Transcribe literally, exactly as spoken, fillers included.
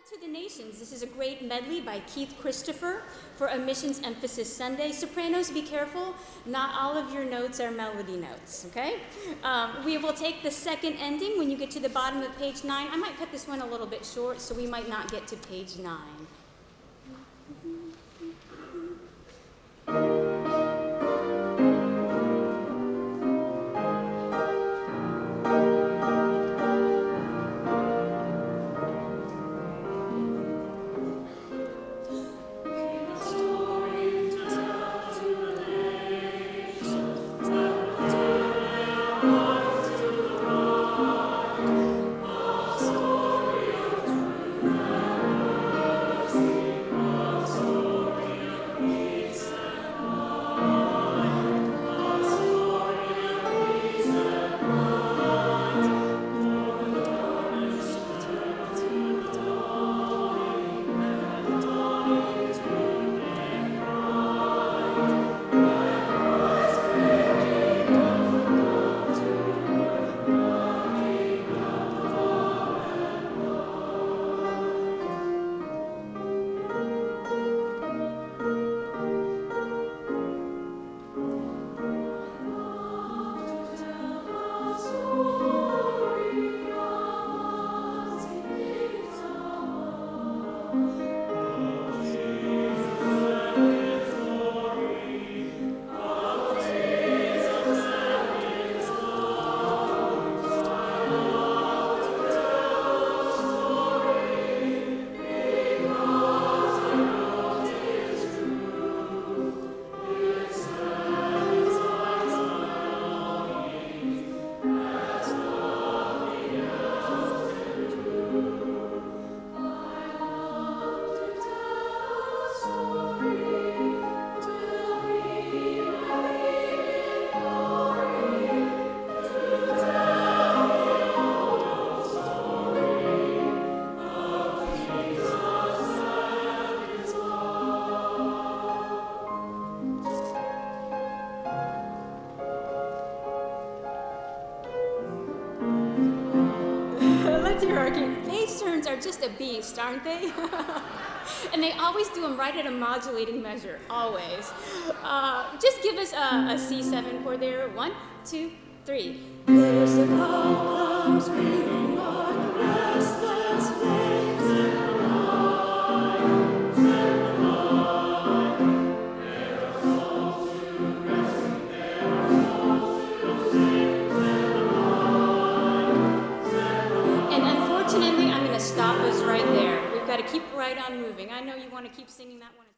to the Nations. This is a great medley by Keith Christopher for a Missions Emphasis Sunday. Sopranos, be careful. Not all of your notes are melody notes, okay? Um, we will take the second ending when you get to the bottom of page nine. I might cut this one a little bit short, so we might not get to page nine. Page turns are just a beast, aren't they? And they always do them right at a modulating measure, always. Uh, just give us a, a C seven chord there. One, two, three. There's a call comes ringing on the restless waves in the night, in the night. There are calls to rest, there are calls to sing. Unfortunately, I'm going to stop us right there. We've got to keep right on moving. I know you want to keep singing that one.